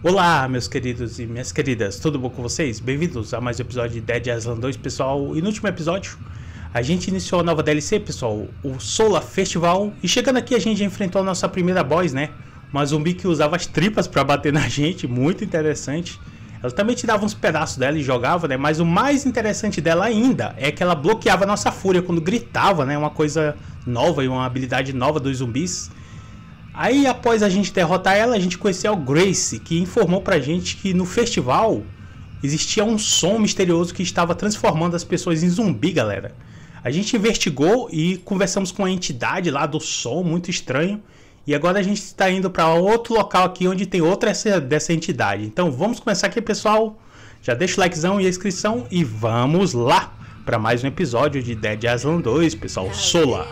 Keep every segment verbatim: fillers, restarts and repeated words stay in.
Olá, meus queridos e minhas queridas, tudo bom com vocês? Bem-vindos a mais um episódio de Dead Island dois, pessoal. E no último episódio, a gente iniciou a nova D L C, pessoal, o Solar Festival. E chegando aqui, a gente já enfrentou a nossa primeira boss, né? Uma zumbi que usava as tripas pra bater na gente, muito interessante. Ela também te dava uns pedaços dela e jogava, né? Mas o mais interessante dela ainda é que ela bloqueava a nossa fúria quando gritava, né? Uma coisa nova e uma habilidade nova dos zumbis. Aí, após a gente derrotar ela, a gente conheceu o Grace, que informou pra gente que no festival existia um som misterioso que estava transformando as pessoas em zumbi, galera. A gente investigou e conversamos com a entidade lá do som, muito estranho. E agora a gente está indo para outro local aqui onde tem outra essa, dessa entidade. Então vamos começar aqui, pessoal. Já deixa o likezão e a inscrição e vamos lá para mais um episódio de Dead Island dois, pessoal. Solar.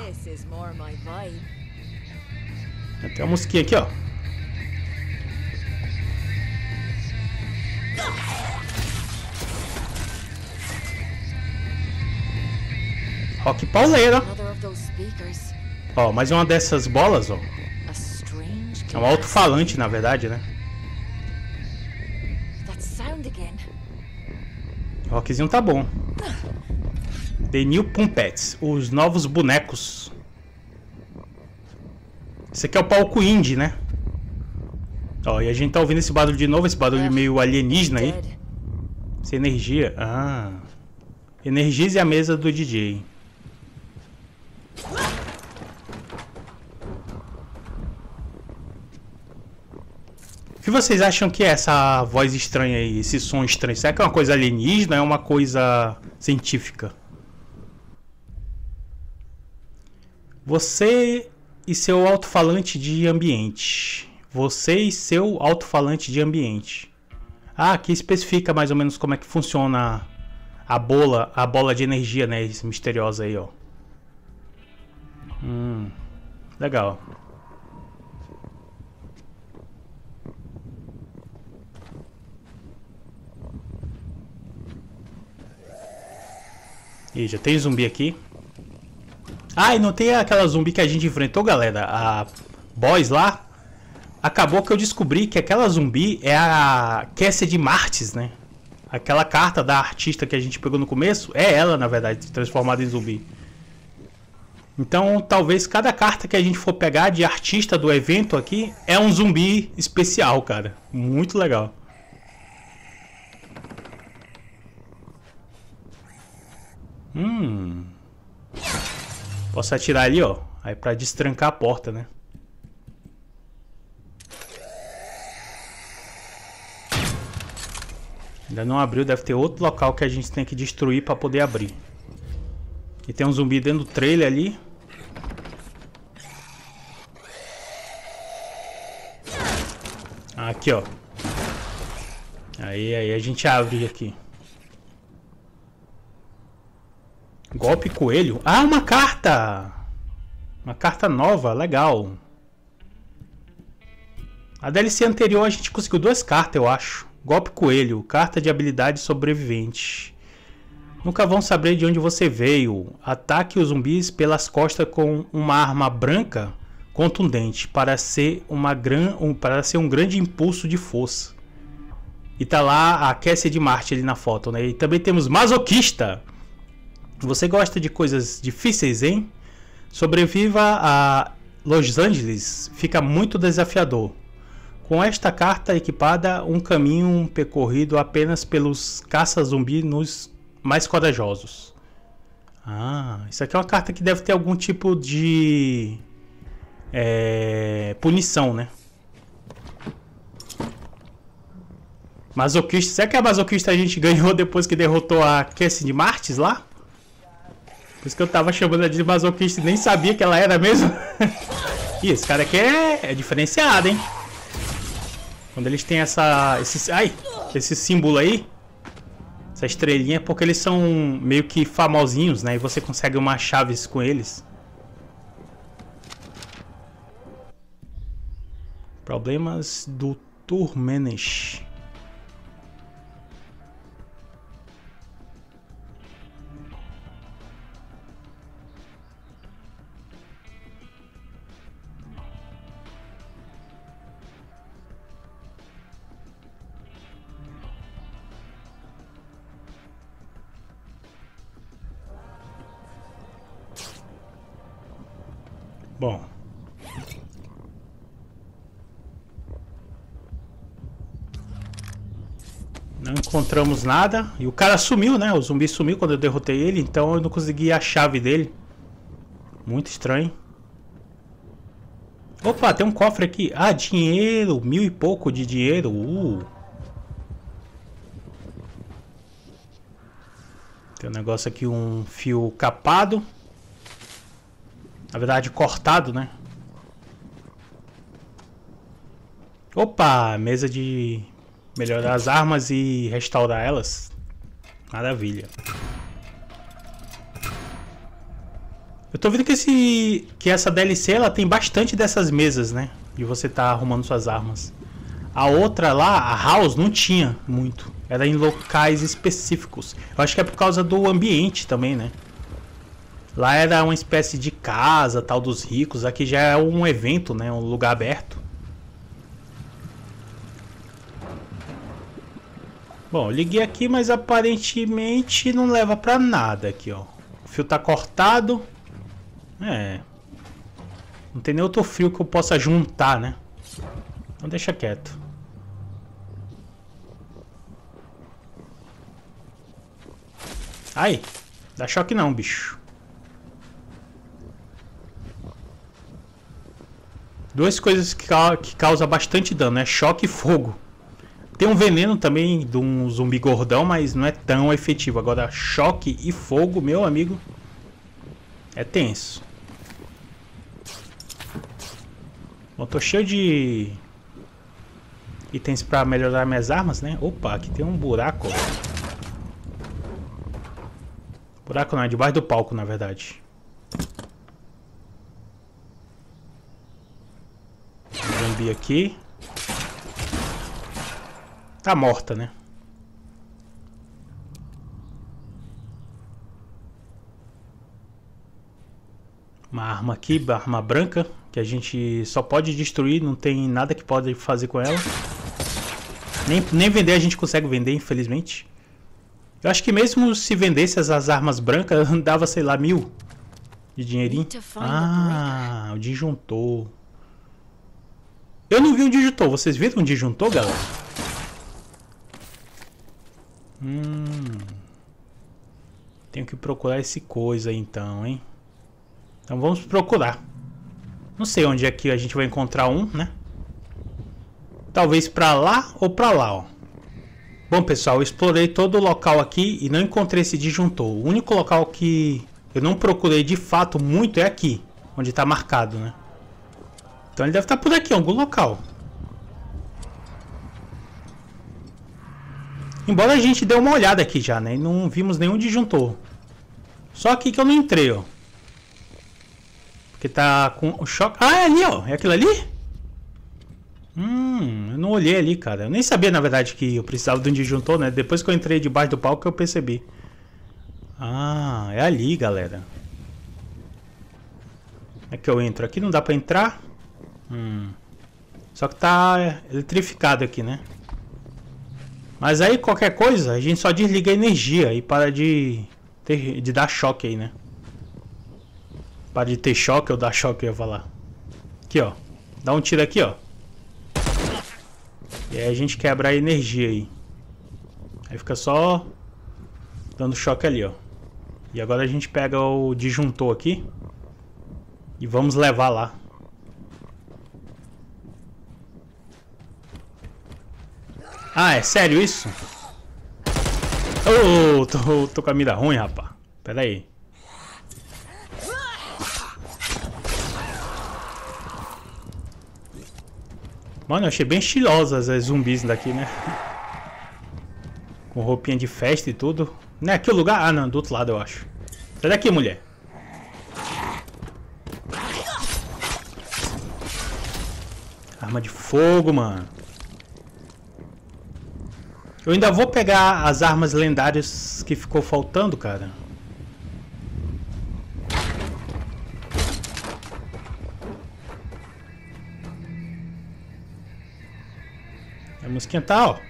Tem uma musiquinha aqui, ó. Rock pauleira. Ó, mais uma dessas bolas, ó. É um alto-falante, na verdade, né? O rockzinho tá bom. The New Puppets, os novos bonecos. Esse aqui é o palco indie, né? Ó, e a gente tá ouvindo esse barulho de novo, esse barulho meio alienígena aí. Essa energia. Ah. Energize a mesa do D J. O que vocês acham que é essa voz estranha aí, esse som estranho? Será que é uma coisa alienígena ou é uma coisa científica? Você e seu alto-falante de ambiente. Você e seu alto-falante de ambiente. Ah, aqui especifica mais ou menos como é que funciona a bola, a bola de energia, né? Esse misteriosa aí, ó. Hum, legal. Ih, já tem zumbi aqui. Ah, e não tem aquela zumbi que a gente enfrentou, galera? A boss lá. Acabou que eu descobri que aquela zumbi é a Cassidy Martis, né? Aquela carta da artista que a gente pegou no começo. É ela, na verdade, transformada em zumbi. Então, talvez cada carta que a gente for pegar de artista do evento aqui é um zumbi especial, cara. Muito legal. Hum... Posso atirar ali, ó. Aí pra destrancar a porta, né? Ainda não abriu, deve ter outro local que a gente tem que destruir pra poder abrir. E tem um zumbi dentro do trailer ali. Aqui, ó. Aí, aí a gente abre aqui. Golpe coelho. Ah, uma carta! Uma carta nova, legal. A D L C anterior a gente conseguiu duas cartas, eu acho. Golpe coelho, carta de habilidade sobrevivente. Nunca vão saber de onde você veio. Ataque os zumbis pelas costas com uma arma branca contundente para ser, uma gran... um... para ser um grande impulso de força. E tá lá a Cassidy Martis ali na foto, né? E também temos masoquista. Você gosta de coisas difíceis, hein? Sobreviva a Los Angeles. Fica muito desafiador. Com esta carta equipada, um caminho percorrido apenas pelos caça-zumbi nos mais corajosos. Ah, isso aqui é uma carta que deve ter algum tipo de é, punição, né? Masoquista. Será que a masoquista a gente ganhou depois que derrotou a Cassidy Martis lá? Por isso que eu tava chamando ela de masoquista e nem sabia que ela era mesmo. Ih, esse cara aqui é, é diferenciado, hein? Quando eles têm essa... Esse, ai, esse símbolo aí. Essa estrelinha é porque eles são meio que famosinhos, né? E você consegue umas chaves com eles. Problemas do Turmenes. Bom. Não encontramos nada. E o cara sumiu, né? O zumbi sumiu quando eu derrotei ele. Então eu não consegui a chave dele. Muito estranho. Opa, tem um cofre aqui. Ah, dinheiro. Mil e pouco de dinheiro. Uh. Tem um negócio aqui, um fio capado. Na verdade, cortado, né? Opa, mesa de melhorar as armas e restaurar elas. Maravilha. Eu tô vendo que, esse, que essa D L C ela tem bastante dessas mesas, né? De você tá arrumando suas armas. A outra lá, a House, não tinha muito. Era em locais específicos. Eu acho que é por causa do ambiente também, né? Lá era uma espécie de casa, tal, dos ricos. Aqui já é um evento, né? Um lugar aberto. Bom, eu liguei aqui, mas aparentemente não leva pra nada aqui, ó. O fio tá cortado. É. Não tem nem outro fio que eu possa juntar, né? Então deixa quieto. Ai, dá choque não, bicho. Duas coisas que, ca que causam bastante dano, é choque e fogo. Tem um veneno também de um zumbi gordão, mas não é tão efetivo. Agora, choque e fogo, meu amigo, é tenso. Bom, tô cheio de itens pra melhorar minhas armas, né? Opa, aqui tem um buraco. Buraco não, é debaixo do palco, na verdade. Zumbi aqui. Tá morta, né? Uma arma aqui, arma branca, que a gente só pode destruir, não tem nada que pode fazer com ela. Nem, nem vender a gente consegue vender, infelizmente. Eu acho que mesmo se vendesse as armas brancas, dava, sei lá, mil de dinheirinho. Ah, o disjuntor. Eu não vi um disjuntor. Vocês viram um disjuntor, galera? Hum. Tenho que procurar esse coisa aí, então, hein? Então vamos procurar. Não sei onde é que a gente vai encontrar um, né? Talvez pra lá ou pra lá, ó. Bom, pessoal, eu explorei todo o local aqui e não encontrei esse disjuntor. O único local que eu não procurei de fato muito é aqui, onde está marcado, né? Então ele deve estar por aqui, em algum local. Embora a gente dê uma olhada aqui já, né? E não vimos nenhum disjuntor. Só aqui que eu não entrei, ó. Porque tá com o choque... Ah, é ali, ó. É aquilo ali? Hum, eu não olhei ali, cara. Eu nem sabia, na verdade, que eu precisava de um disjuntor, né? Depois que eu entrei debaixo do palco que eu percebi. Ah, é ali, galera. É que eu entro aqui, não dá pra entrar. Hum. Só que tá eletrificado aqui, né? Mas aí, qualquer coisa, a gente só desliga a energia e para de, ter, de dar choque aí, né? Para de ter choque ou dar choque, eu ia falar. Aqui, ó. Dá um tiro aqui, ó. E aí a gente quebra a energia aí. Aí fica só dando choque ali, ó. E agora a gente pega o disjuntor aqui e vamos levar lá. Ah, é sério isso? Oh, tô, tô com a mira ruim, rapaz. Pera aí. Mano, eu achei bem estilosas as zumbis daqui, né? Com roupinha de festa e tudo. Não é aqui o lugar? Ah, não, do outro lado eu acho. Sai daqui, mulher. Arma de fogo, mano. Eu ainda vou pegar as armas lendárias que ficou faltando, cara. Vamos esquentar, ó.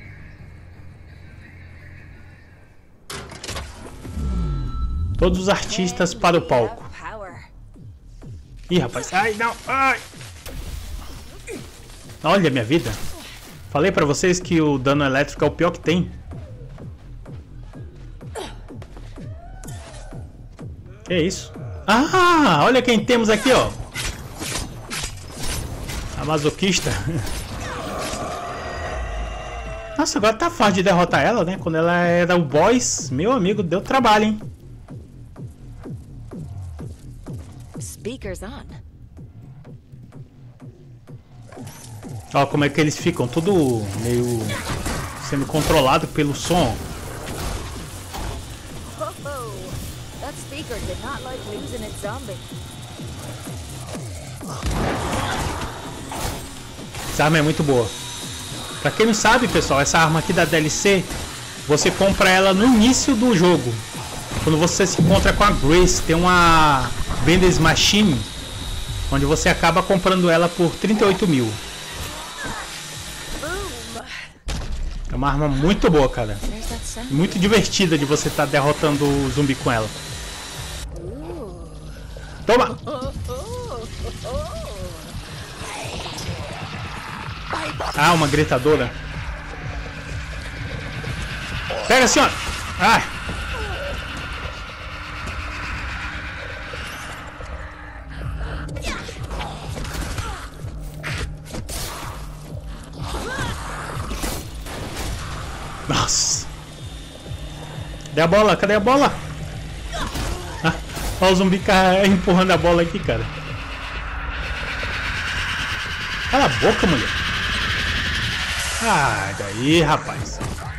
Todos os artistas para o palco. Ih, rapaz. Ai, não. Ai. Olha a minha vida. Falei pra vocês que o dano elétrico é o pior que tem. Que isso? Ah, olha quem temos aqui, ó. A masoquista. Nossa, agora tá fácil de derrotar ela, né? Quando ela era o boss, meu amigo, deu trabalho, hein? Speakers on. Ó, como é que eles ficam, tudo meio sendo controlado pelo som. That speaker did not like losing its zombie. Essa arma é muito boa. Pra quem não sabe, pessoal, essa arma aqui da D L C, você compra ela no início do jogo. Quando você se encontra com a Grace, tem uma Vendors Machine, onde você acaba comprando ela por trinta e oito mil. É uma arma muito boa, cara. Muito divertida de você estar tá derrotando o zumbi com ela. Toma! Ah, uma gritadora. Pega, senhora! Ai! Nossa! Cadê a bola? Cadê a bola? Ah, olha o zumbi empurrando a bola aqui, cara. Cala a boca, mulher. Ah, daí, rapaz.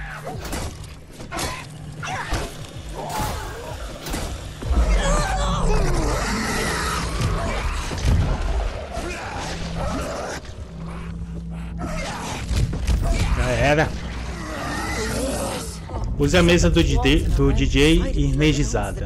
Já era. Use a mesa do D J, do D J energizada.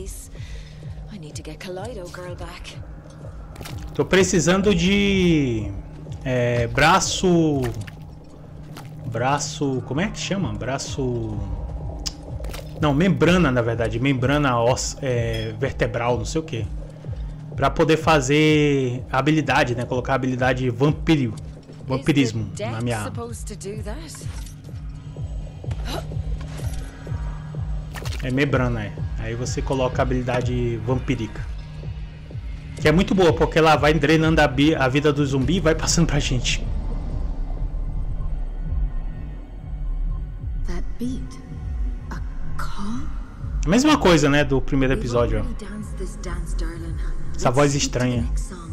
Tô precisando de é, braço, braço, como é que chama? Braço, não, membrana, na verdade, membrana os, é, vertebral, não sei o que, para poder fazer habilidade, né? Colocar a habilidade vampirio, vampirismo na minha arma. É membrana, é. Aí você coloca a habilidade vampírica. Que é muito boa, porque ela vai drenando a, bi a vida do zumbi e vai passando pra gente. A mesma coisa, né, do primeiro episódio, ó. Essa voz estranha.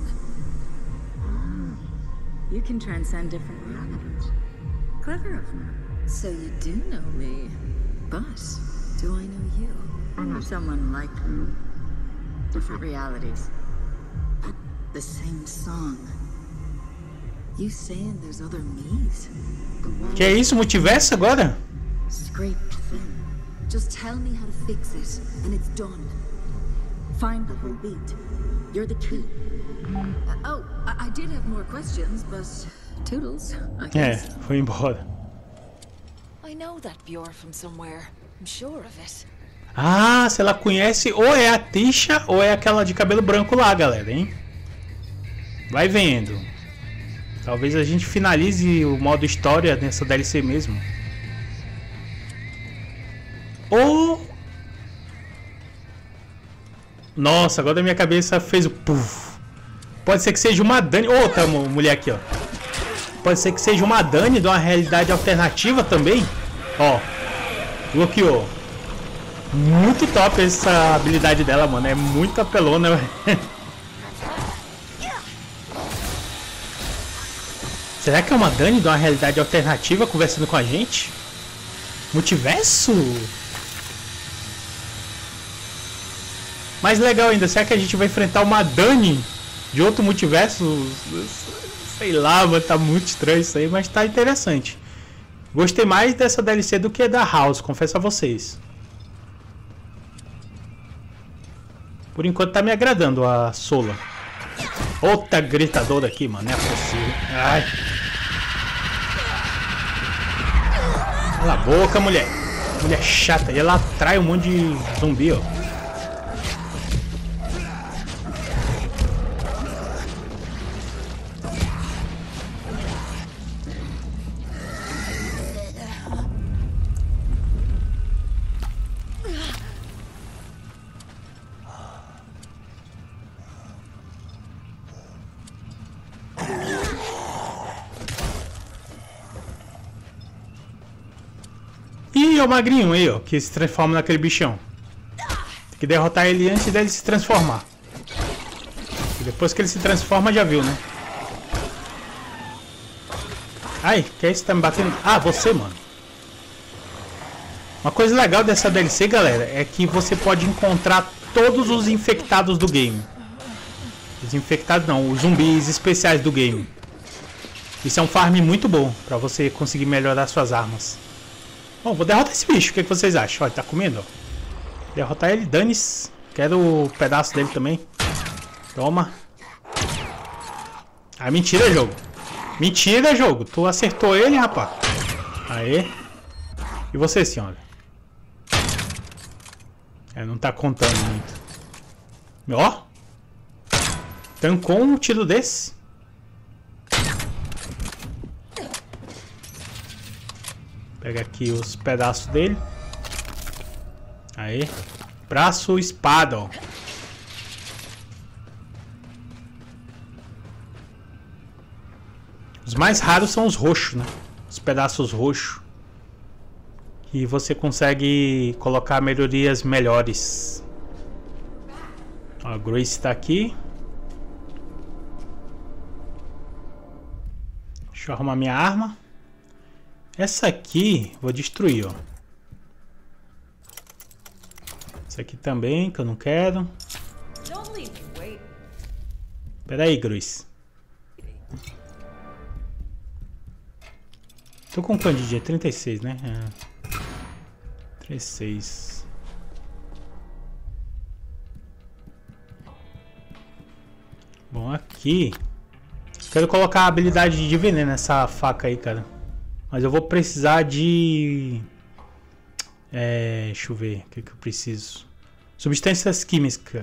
You can transcend different realities. Clever of me. So you do know me, but do I know you? I know someone like you. Different realities. The same song. You saying there's other me's? Que é isso, multiverso agora? Scraped thin. Just tell me how to fix it, and it's done. Find the whole beat. You're the key. Uh, oh, I, I did have more questions, but toodles. I É, foi embora. I know that Bjorn from somewhere. I'm sure of it. Ah, se ela conhece, ou é a Tisha ou é aquela de cabelo branco lá, galera, hein? Vai vendo. Talvez a gente finalize o modo história nessa D L C mesmo. Ou... Nossa, agora a minha cabeça fez o puff. Pode ser que seja uma Dani... Outra mulher aqui, ó. Pode ser que seja uma Dani de uma realidade alternativa também. Ó. Bloqueou. Muito top essa habilidade dela, mano. É muito apelona, velho. Será que é uma Dani de uma realidade alternativa conversando com a gente? Multiverso? Mais legal ainda, será que a gente vai enfrentar uma Dani de outro multiverso? Sei lá, mano, tá muito estranho isso aí, mas tá interessante. Gostei mais dessa D L C do que da House, confesso a vocês. Por enquanto tá me agradando a Sola. Outra gritadora aqui, mano, não é possível. Ai. Cala a boca, mulher. Mulher chata. E ela atrai um monte de zumbi, ó. Ih, é o magrinho aí, ó, que se transforma naquele bichão. Tem que derrotar ele antes dele se transformar. E depois que ele se transforma, já viu, né? Ai, que é isso que tá me batendo? Ah, você, mano. Uma coisa legal dessa D L C, galera, é que você pode encontrar todos os infectados do game. Os infectados não, os zumbis especiais do game. Isso é um farm muito bom pra você conseguir melhorar suas armas. Bom, vou derrotar esse bicho, o que, é que vocês acham? Olha, tá comendo, ó. Derrotar ele, dane-se. Quero o pedaço dele também. Toma. Ah, mentira, jogo. Mentira, jogo. Tu acertou ele, rapaz. Aê. E você, senhora? É, não tá contando muito. Ó. Tancou um tiro desse. Pega aqui os pedaços dele. Aí. Braço, espada, ó. Os mais raros são os roxos, né? Os pedaços roxos. E você consegue colocar melhorias melhores. Ó, a Grace tá aqui. Deixa eu arrumar minha arma. Essa aqui vou destruir, ó. Essa aqui também, que eu não quero. Pera aí, Grace. Tô com quanto de dia? trinta e seis, né? É. trinta e seis. Bom, aqui quero colocar a habilidade de veneno nessa faca aí, cara. Mas eu vou precisar de... É, deixa eu ver o que, que eu preciso. Substâncias químicas.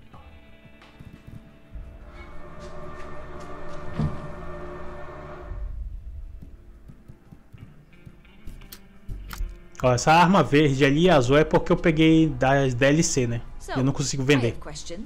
Ó, essa arma verde ali e azul é porque eu peguei das D L C, né? Eu não consigo vender.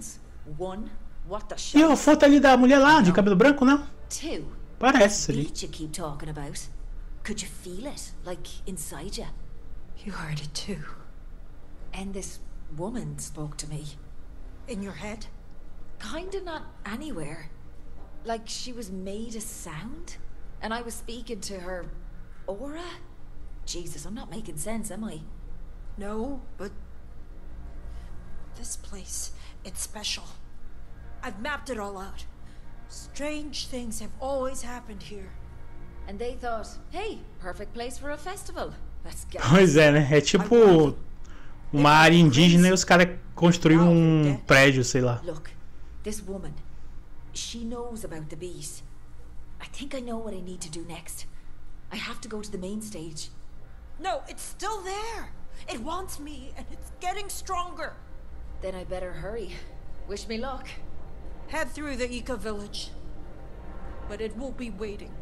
E a foto ali da mulher lá, de cabelo branco, não? Parece ali. Could you feel it, like inside you? You heard it too. And this woman spoke to me. In your head? Kinda not anywhere. Like she was made a sound, and I was speaking to her aura. Jesus, I'm not making sense, am I? No, but this place, it's special. I've mapped it all out. Strange things have always happened here. And they thought, hey, perfect place for a festival. Let's get. Pois é, né? É tipo uma área indígena e os caras construíram um prédio, sei lá. Look, this woman, she knows about the beast. I think I know what I need to do next. I have to go to the main stage. No, it's still there. It wants me, and it's getting stronger. Then I better hurry. Wish me luck. Head through the Eco Village. But it will be waiting.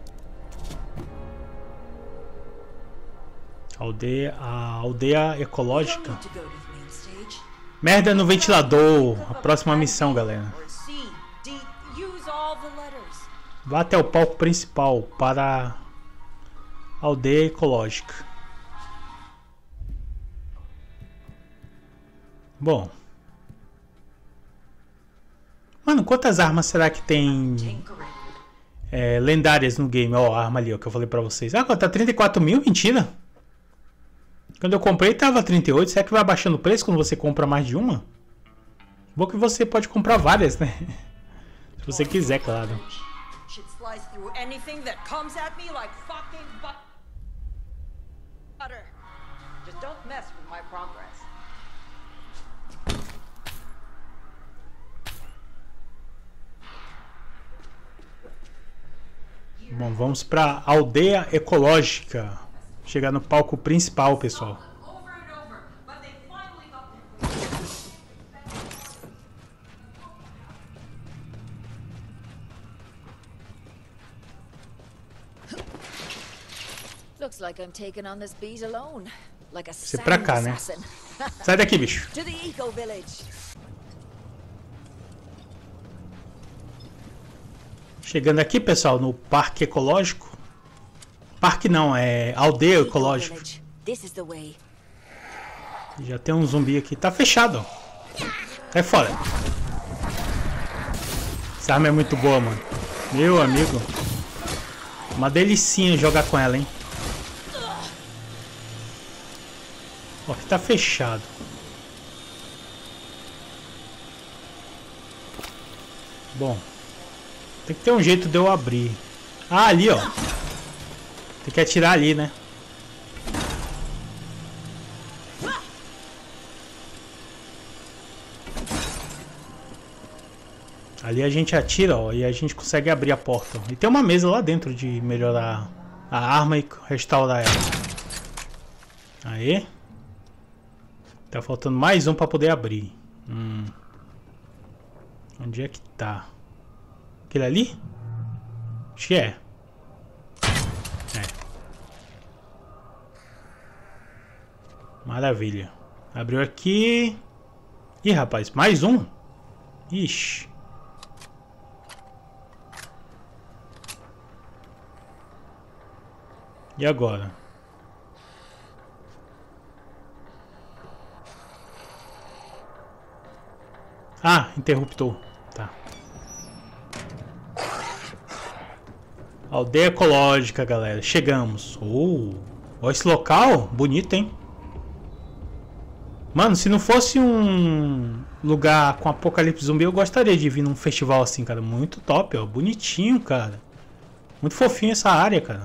Aldeia, a aldeia ecológica. Merda no ventilador. A próxima missão, galera. Vá até o palco principal para a aldeia ecológica. Bom. Mano, quantas armas será que tem é, lendárias no game? Ó, a arma ali, ó, que eu falei pra vocês. Ah, tá trinta e quatro mil? Mentira. Quando eu comprei tava trinta e oito. Será que vai abaixando o preço quando você compra mais de uma? Bom que você pode comprar várias, né? Se você quiser, claro. Bom, vamos pra aldeia ecológica. Chegar no palco principal, pessoal. Looks like I'm taking on this beat alone, like a Você pra cá, né? Sai daqui, bicho. To the Eco Village. Chegando aqui, pessoal, no parque ecológico. Parque não, é aldeia ecológica. This is the way. Já tem um zumbi aqui. Tá fechado, ó. Sai fora. Essa arma é muito boa, mano. Meu amigo. Uma delicinha jogar com ela, hein. Ó, aqui tá fechado. Bom. Tem que ter um jeito de eu abrir. Ah, ali, ó. Tem que atirar ali, né? Ali a gente atira, ó, e a gente consegue abrir a porta. E tem uma mesa lá dentro de melhorar a arma e restaurar ela. Aí. Tá faltando mais um pra poder abrir. Hum. Onde é que tá? Aquele ali? Acho que é. É. Maravilha. Abriu aqui. Ih, rapaz, mais um? Ixi. E agora? Ah, interruptor. Tá. Aldeia ecológica, galera. Chegamos. Oh, olha esse local. Bonito, hein? Mano, se não fosse um lugar com apocalipse zumbi, eu gostaria de vir num festival assim, cara. Muito top, ó. Bonitinho, cara. Muito fofinho essa área, cara.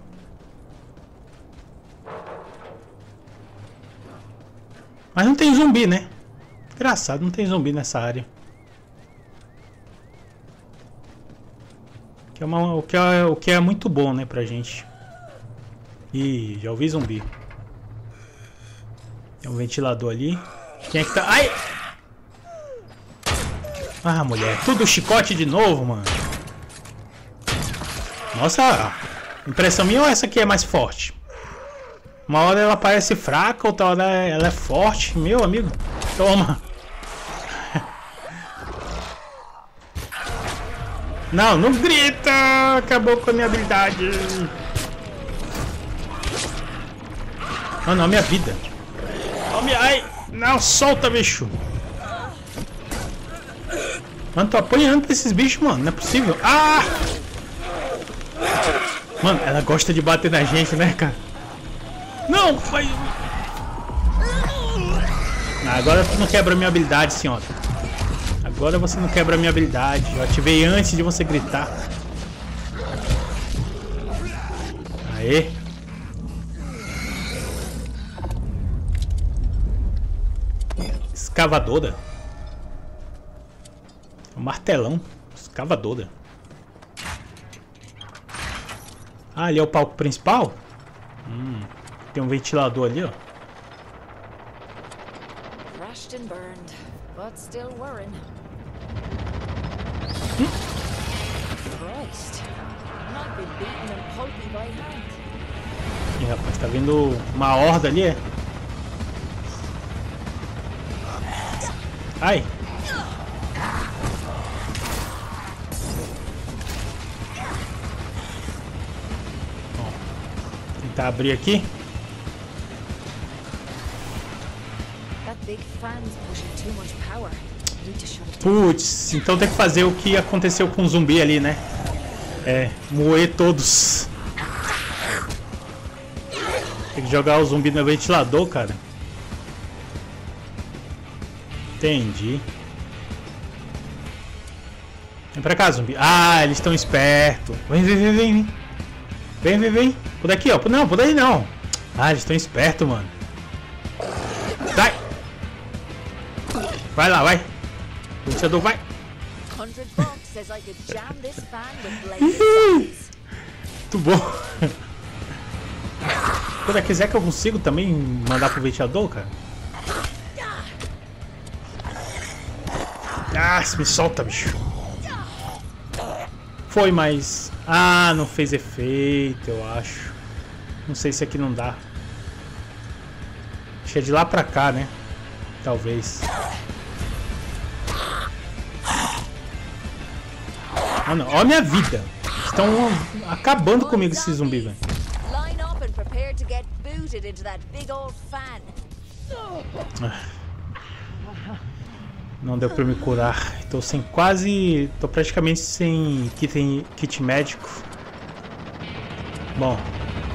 Mas não tem zumbi, né? Engraçado, não tem zumbi nessa área. Que é uma, o, que é, o que é muito bom, né, pra gente. Ih, já ouvi zumbi. Tem um ventilador ali. Quem é que tá? Ai! Ah, mulher. Tudo chicote de novo, mano. Nossa, impressão minha ou essa aqui é mais forte? Uma hora ela parece fraca, outra hora ela é forte. Meu amigo, toma. Não, não grita. Acabou com a minha habilidade. Oh, não, minha vida. Oh, minha... Ai, não, solta, bicho. Mano, tô apanhando pra esses bichos, mano. Não é possível. Ah! Mano, ela gosta de bater na gente, né, cara? Não, mas... Ah, agora tu não quebra a minha habilidade, senhora. Agora você não quebra a minha habilidade. Eu ativei antes de você gritar. Aê. Escavadora. Um martelão. Escavadora. Ah, ali é o palco principal? Hum. Tem um ventilador ali, ó. Crashed and burned, but still whirring. Hum? Christ, not been beaten and pulpy by hand. Ih, rapaz, tá vendo uma horda ali, é? Ai. Bom, tentar abrir aqui. Putz, então tem que fazer o que aconteceu com o zumbi ali, né? É, moer todos. Tem que jogar o zumbi no ventilador, cara. Entendi. Vem pra cá, zumbi. Ah, eles estão espertos. Vem, vem, vem, vem. Vem, vem, vem. Por aqui, ó. Não, por aí não. Ah, eles estão espertos, mano. Sai. Vai lá, vai. O ventilador vai. Muito bom. Quando quiser que eu consigo também mandar pro ventilador, cara. Ah, me solta, bicho. Foi, mas... Ah, não fez efeito, eu acho. Não sei se aqui não dá. Acho que é de lá pra cá, né? Talvez. Mano, olha a minha vida. Estão acabando comigo esses zumbis, velho. Prepare to get booted into that big old fan. Não deu pra me curar. Tô sem quase... Tô praticamente sem kit, kit médico. Bom.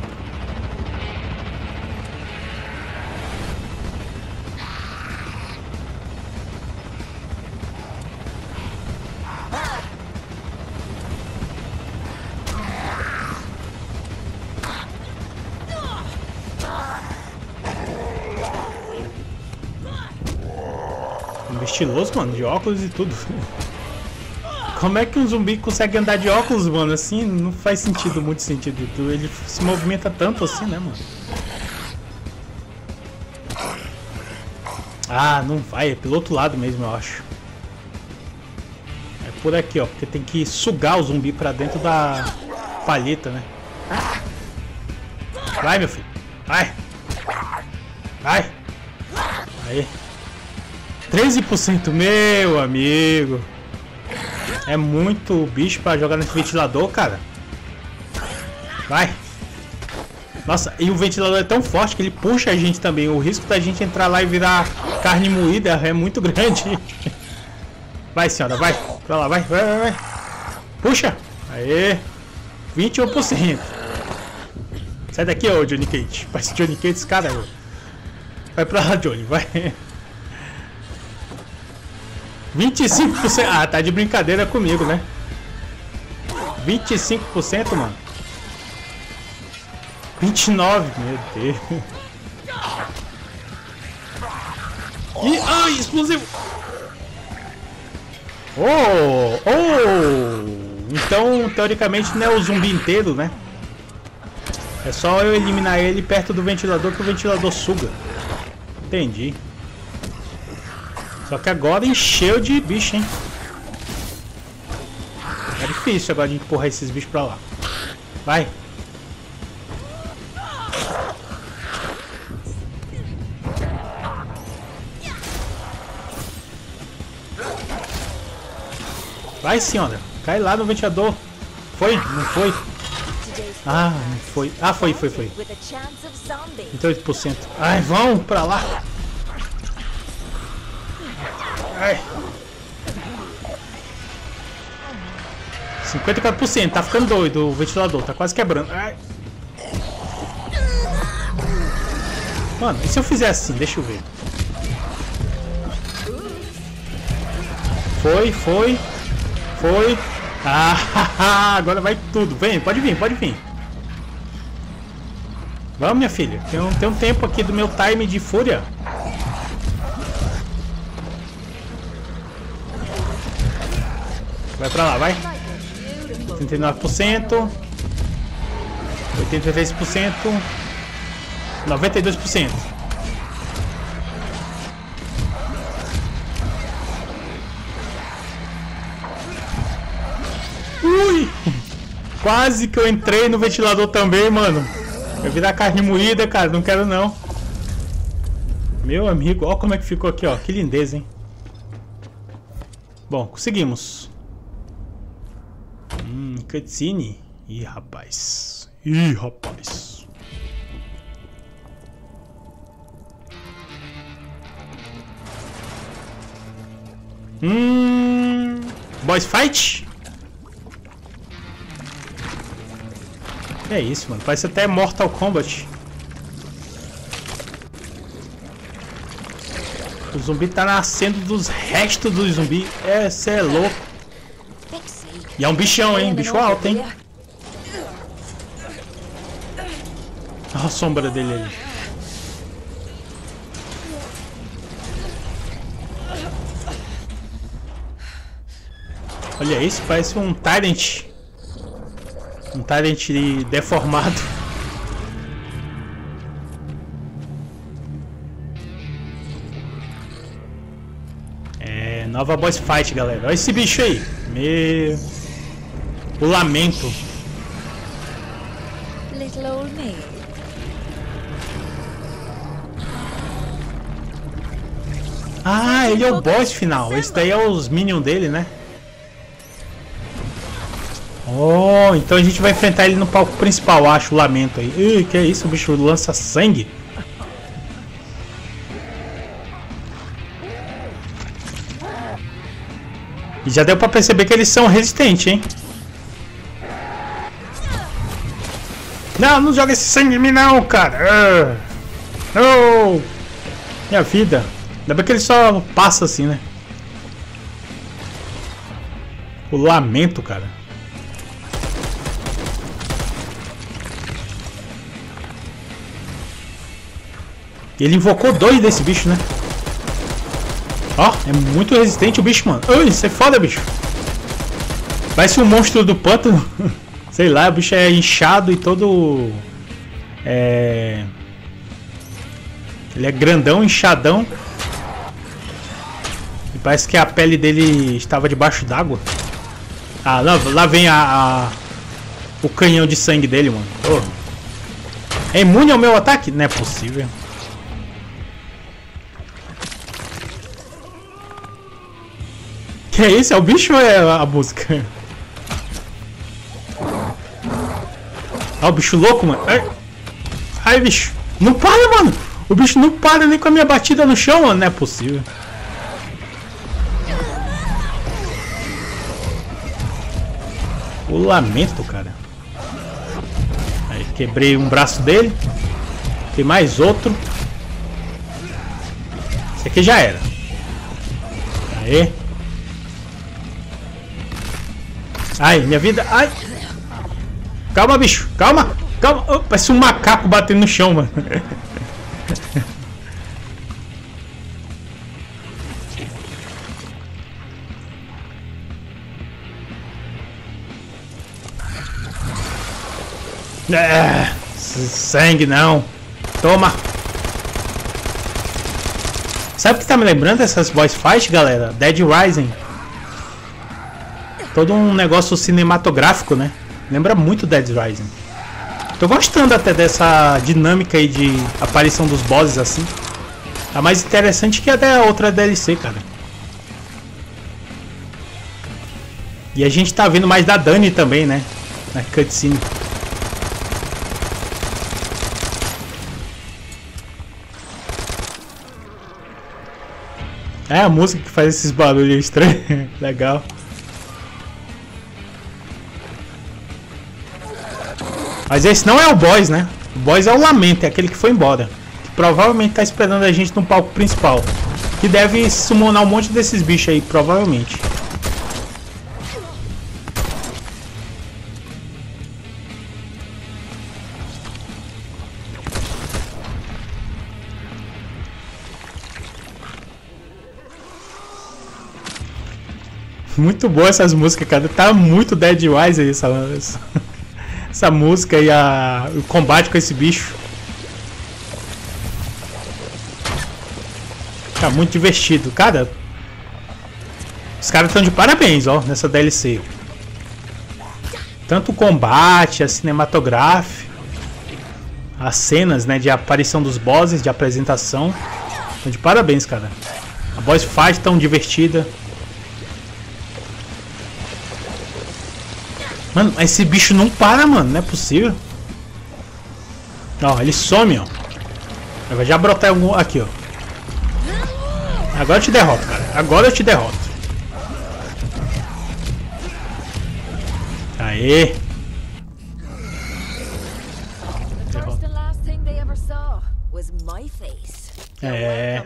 Estiloso, mano, de óculos e tudo. Como é que um zumbi consegue andar de óculos, mano? Assim, não faz sentido, muito sentido. Ele se movimenta tanto assim, né, mano? Ah, não vai, é pelo outro lado mesmo, eu acho. É por aqui, ó, porque tem que sugar o zumbi pra dentro da palheta, né? Vai, meu filho, vai. Vai. Aí. treze por cento, meu amigo. É muito bicho pra jogar nesse ventilador, cara. Vai. Nossa, e o ventilador é tão forte que ele puxa a gente também. O risco da gente entrar lá e virar carne moída é muito grande. Vai, senhora, vai. Pra lá, vai, vai, vai, vai. Puxa. Aê. vinte e um por cento. Sai daqui, ô Johnny Cage. Parece Johnny Cage esse cara. Vai pra lá, Johnny, vai. vinte e cinco por cento. Ah, tá de brincadeira comigo, né? vinte e cinco por cento, mano. vinte e nove por cento, meu Deus. Ih, ai, explosivo. Oh, oh. Então, teoricamente, não é o zumbi inteiro, né? É só eu eliminar ele perto do ventilador que o ventilador suga. Entendi. Só que agora encheu de bicho, hein? É difícil agora de empurrar esses bichos pra lá. Vai. Vai, senhora. Cai lá no ventilador. Foi? Não foi? Ah, não foi. Ah, foi, foi, foi. vinte e oito por cento. Ai, vão pra lá. Ai. cinquenta e quatro por cento, tá ficando doido o ventilador, tá quase quebrando. Ai. Mano, e se eu fizer assim? Deixa eu ver. Foi, foi. Foi. Ah, agora vai tudo. Vem, pode vir, pode vir. Vamos, minha filha. Tem um, tem um tempo aqui do meu time de fúria. Vai pra lá, vai. oitenta e nove por cento. oitenta e três por cento. noventa e dois por cento. Ui! Quase que eu entrei no ventilador também, mano. Eu virar carne moída, cara. Não quero, não. Meu amigo, ó como é que ficou aqui, ó. Que lindeza, hein? Bom, conseguimos. Hum, cutscene. Ih, rapaz. Ih, rapaz. Hum... Boss fight? É isso, mano. Parece até Mortal Kombat. O zumbi tá nascendo dos restos do zumbi. É, cê é louco. E é um bichão, hein? Bicho alto, hein? Olha a sombra dele ali. Olha isso, parece um Tyrant. Um Tyrant deformado. É, nova boss fight, galera. Olha esse bicho aí. Meu... O lamento. Little old me. Ah, ele é o boss final. Esse daí é os minions dele, né? Oh, então a gente vai enfrentar ele no palco principal, acho, o lamento aí. Ih, que é isso, o bicho lança sangue. E já deu pra perceber que eles são resistentes, hein? Não, não joga esse sangue em mim não, cara. Não. Minha vida. Ainda bem que ele só passa assim, né? O lamento, cara. Ele invocou dois desse bicho, né? Ó, é muito resistente o bicho, mano. Ui, isso é foda, bicho. Parece um monstro do pântano. Sei lá, o bicho é inchado e todo... É... Ele é grandão, inchadão. E parece que a pele dele estava debaixo d'água. Ah, lá, lá vem a, a... o canhão de sangue dele, mano. Oh. É imune ao meu ataque? Não é possível. Que é isso? É o bicho ou é a música? Ah, o bicho louco, mano. Ai, ai, bicho. Não para, mano. O bicho não para nem com a minha batida no chão, mano. Não é possível. O lamento, cara. Aí, quebrei um braço dele. Tem mais outro. Esse aqui já era. Aí. Ai, minha vida. Ai. Calma, bicho. Calma. Calma. Oh, parece um macaco batendo no chão, mano. É, sangue não. Toma. Sabe o que tá me lembrando essas boss fight, galera? Dead Rising. Todo um negócio cinematográfico, né? Lembra muito Dead Rising. Tô gostando até dessa dinâmica aí de aparição dos bosses assim. É mais interessante que a da outra D L C, cara. E a gente tá vendo mais da Dani também, né? Na cutscene. É a música que faz esses barulhos estranhos. Legal. Mas esse não é o boss, né? O boss é o lamento, é aquele que foi embora. Que provavelmente tá esperando a gente no palco principal. Que deve summonar um monte desses bichos aí, provavelmente. Muito boa essas músicas, cara. Tá muito Dead Rising essa, essa, essa música e a, o combate com esse bicho. Tá muito divertido. Cara, os caras estão de parabéns, ó, nessa D L C. Tanto o combate, a cinematográfica, as cenas, né, de aparição dos bosses, de apresentação. Estão de parabéns, cara. A boss fight tão divertida. Mano, esse bicho não para, mano. Não é possível. Ó, ele some, ó. Vai já brotar algum... Aqui, ó. Agora eu te derroto, cara. Agora eu te derroto. Aê. É.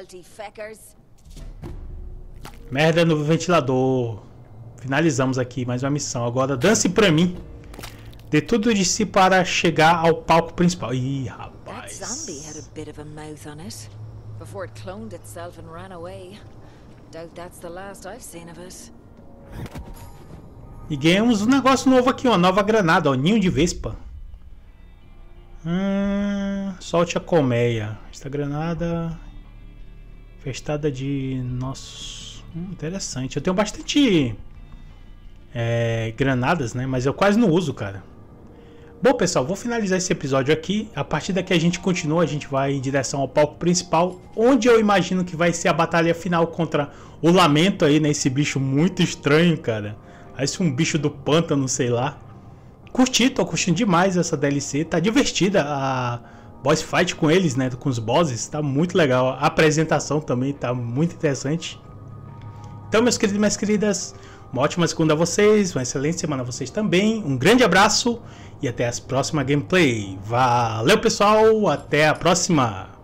Merda no ventilador. Finalizamos aqui mais uma missão. Agora dance pra mim. Dê tudo de si para chegar ao palco principal. Ih, rapaz. E ganhamos um negócio novo aqui, uma nova granada, ó, ninho de vespa. Hum, solte a colmeia. Esta granada festada de nosso. Hum, interessante. Eu tenho bastante É, granadas, né? Mas eu quase não uso, cara. Bom, pessoal, vou finalizar esse episódio aqui. A partir daqui a gente continua, a gente vai em direção ao palco principal, onde eu imagino que vai ser a batalha final contra o Lamento aí, né? Esse bicho muito estranho, cara. Parece um bicho do pântano, sei lá. Curti, tô curtindo demais essa D L C. Tá divertida a boss fight com eles, né? Com os bosses. Tá muito legal. A apresentação também tá muito interessante. Então, meus queridos e minhas queridas, uma ótima segunda a vocês. Uma excelente semana a vocês também. Um grande abraço e até a próxima gameplay. Valeu, pessoal. Até a próxima.